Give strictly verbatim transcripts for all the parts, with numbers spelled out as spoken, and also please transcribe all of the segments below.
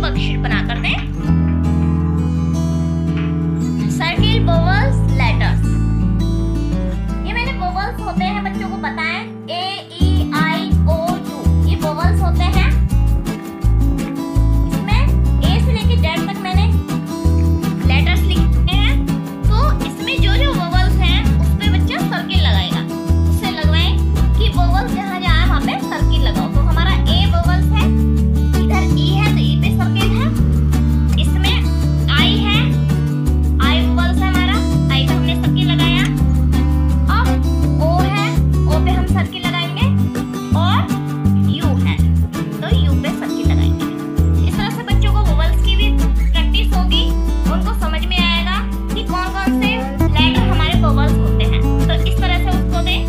Worksheet बनाकर दें। Circle vowels letters, ये मैंने वोवल्स होते हैं बच्चों को बताएं, ए ई आई ओ यू, ये वोवल्स होते हैं। इसमें ए से लेके जेड तक मैंने लेटर्स लिखे हैं। तो इसमें जो जो वोवल्स हैं उस पे बच्चा सर्किल लगाएगा। उससे लगवाएं कि वोवल्स जहाँ जहाँ वहाँ पे सर्किल लगाओ। तो हमारा ए वोवल्स है, इधर ई है तो ई पे सर्किल है, इसमें आई है, आई वोवल्स है हमारा, आई पे हमने सर्किल लगाया। अब ओ है, ओ पे हम सर्किल लगाएंगे, और यू है तो यू पे सर्किल लगाएंगे। इस तरह से बच्चों को वोवल्स की भी प्रैक्टिस होगी, उनको समझ में आएगा कि कौन कौन से लेटर हमारे वोवल्स होते हैं। तो इस तरह से उसको दें।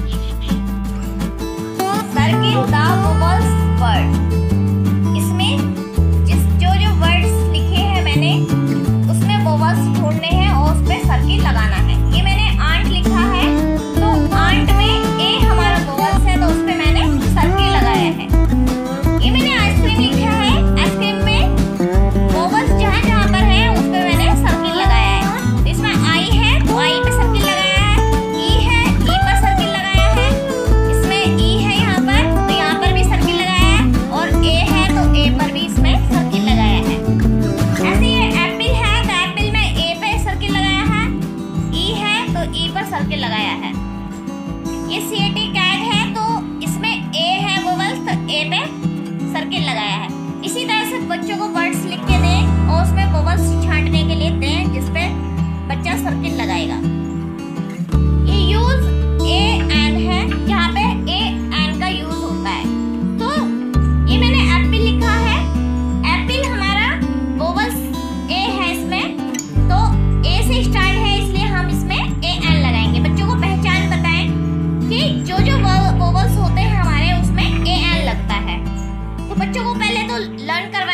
सर्किल द वोवल्स वर्ड, इसमें जिस जो जो वर्ड्स लिखे हैं मैंने उसमें वोवल्स ढूंढने हैं और उस पे सर्किल लगाना है। ये मैंने आंट लिखा है तो आंट में ए हमारा वोवल्स है तो उस पे मैंने सर्किल लगाया है। ये मैंने आइसक्रीम लिखा है, आइसक्रीम में वोवल्स जहाँ जहाँ पर है उस पे मैंने सर्किल लगाया है। तो इसमें आई है तो आई पे सर्किल लगाया है, ई है ई पर सर्किल लगाया है, इसमें ई है यहाँ पर तो यहाँ पर भी सर्किल लगाया है, और ए है तो ए पर भी इसमें सर्किल लगाया है। ऐसे ये एप्पल है तो एप्पल में ए पे सर्किल लगाया है, ई है तो ई पर सर्किल लगाया है। ये सी ए टी कैट है तो इसमें ए है वोवल्स तो ए पे सर्किल लगाया है। इसी तरह से बच्चों को वर्ड्स लिख के दें और उसमें वोवल्स छांटने के लिए दें जिसपे बच्चा सर्किल लगाएगा। ये यूज ए एन है, यहाँ पे ए एन का यूज होता है। तो ये मैंने एप्पल लिखा है, एप्पल हमारा वोवल्स ए है इसमें, तो ए से स्टार्ट है इसलिए हम इसमें ए एन लगाएंगे। बच्चों को पहचान बताएं कि जो जो वोवल्स होते हैं हमारे उसमें ए एन लगता है। तो बच्चों को पहले तो लर्न करवा